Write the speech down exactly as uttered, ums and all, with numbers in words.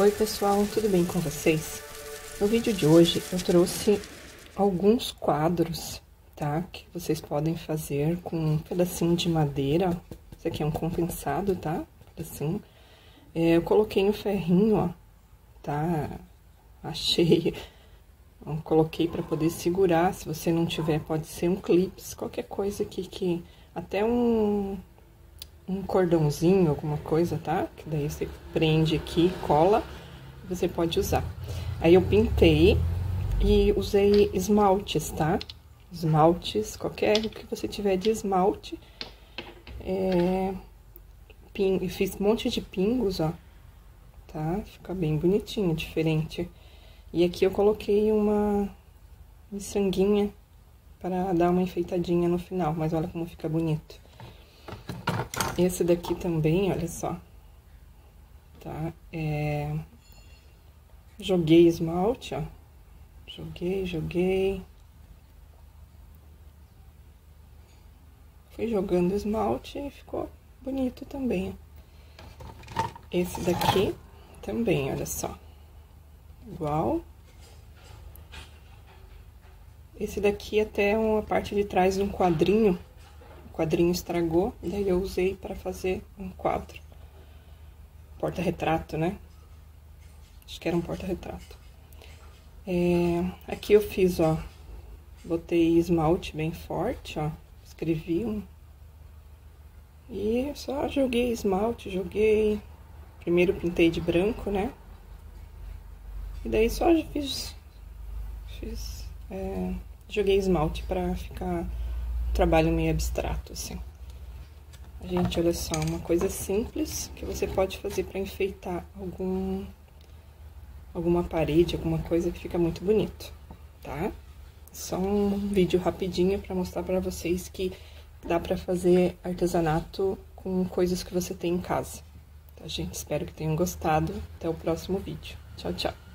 Oi pessoal, tudo bem com vocês? No vídeo de hoje eu trouxe alguns quadros, tá? Que vocês podem fazer com um pedacinho de madeira. Esse aqui é um compensado, tá? Pedacinho. É, eu coloquei um ferrinho, ó, tá? Achei, eu coloquei para poder segurar. Se você não tiver, pode ser um clips, qualquer coisa aqui que até um um cordãozinho, alguma coisa, tá? Que daí você prende aqui, cola, você pode usar. Aí eu pintei e usei esmaltes, tá? Esmaltes, qualquer que você tiver de esmalte. É, ping, fiz um monte de pingos, ó, tá? Fica bem bonitinho, diferente. E aqui eu coloquei uma miçanguinha para dar uma enfeitadinha no final, mas olha como fica bonito. Esse daqui também, olha só, tá? É... Joguei esmalte, ó. Joguei, joguei. Fui jogando esmalte e ficou bonito também, ó. Esse daqui também, olha só. Igual. Esse daqui até uma parte de trás de um quadrinho. O quadrinho estragou, daí eu usei para fazer um quadro. Porta-retrato, né? Acho que era um porta-retrato. É, aqui eu fiz, ó, botei esmalte bem forte, ó, escrevi um. E só joguei esmalte, joguei. Primeiro pintei de branco, né? E daí só fiz, fiz é, joguei esmalte pra ficar um trabalho meio abstrato, assim. Gente, olha só, uma coisa simples que você pode fazer pra enfeitar algum, alguma parede, alguma coisa que fica muito bonito, tá? Só um vídeo rapidinho pra mostrar pra vocês que dá pra fazer artesanato com coisas que você tem em casa. Tá, gente? Espero que tenham gostado. Até o próximo vídeo. Tchau, tchau!